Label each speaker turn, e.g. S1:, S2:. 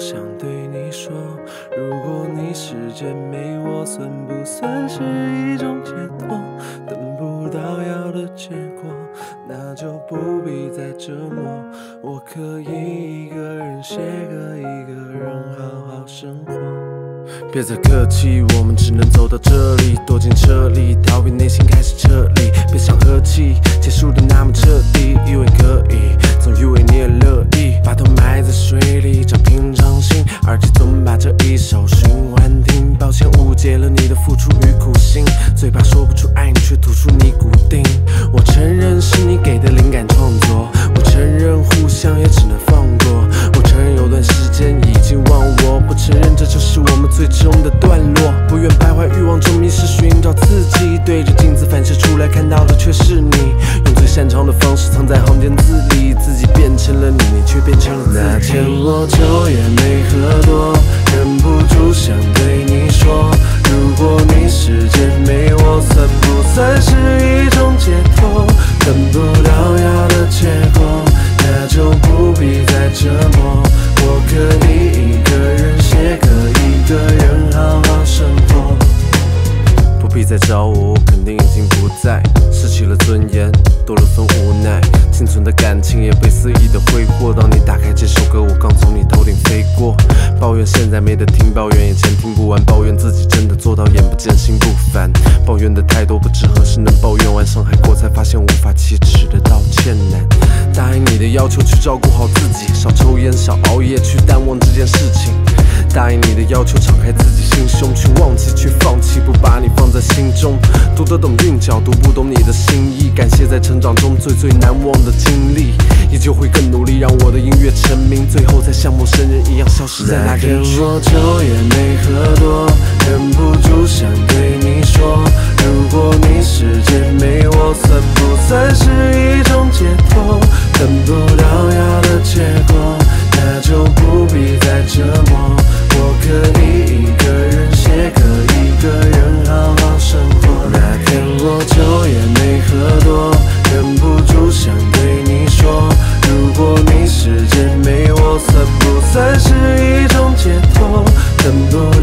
S1: 想对你说，如果你时间没我，算不算是一种解脱？等不到要的结果，那就不必再折磨。我可以一个人写歌，一个人好好生活。别再客气，我们只能走到这里，躲进车里，逃避内心开始撤离。别想和气，结束的那么彻底，以为可以，总以为你也乐意，把头埋在水里找平常心，耳机总把这一首循环听。抱歉误解了你的付出与苦心，嘴巴说不出爱你，却吐出你固定。我承认是你给的灵感创作，我承认互相也只能放过，我承认有段时间已经忘我，不承认这就是我们最终的段落。不愿徘徊欲望中迷失，寻找刺激，对着镜子反射出来，看到的却是你。用最擅长的方式藏在行间字里，自己变成了你，你却变成了自己。那天我酒也没喝多，忍不住想对你说，如果你时间没我，算不算是一种解脱？等不到要的结果，那就不必再折磨。我可以一个人写歌，一个人好好生活。不必再找我，我肯定已经不在，失去了尊严，多了份无奈。仅存的感情也被肆意的挥霍。当你打开这首歌，我刚从你头顶飞过。抱怨现在没得听，抱怨以前听不完，抱怨自己真的做到眼不见心不烦。抱怨的太多，不知何时能抱怨完，伤害过才发现无法启齿的道歉难。答应你的要求去照顾好自己，少抽烟少熬夜，去淡忘这件事情。答应你的要求，敞开自己心胸，去忘记去放弃，不把你放在心中。读得懂韵脚，读不懂你的心意。感谢在成长中最难忘的经历，依旧会更努力让我的音乐成名，最后再像陌生人一样消失在那个人群。我酒也没喝多，忍不住想对你说，如果你时间没我，算不算是一种解脱？等不到要的结果，那就不必再折磨。我可以一个人写歌，一个人好好生活。那天我酒也没喝多，忍不住想对你说，如果你时间没我，算不算是一种解脱？等不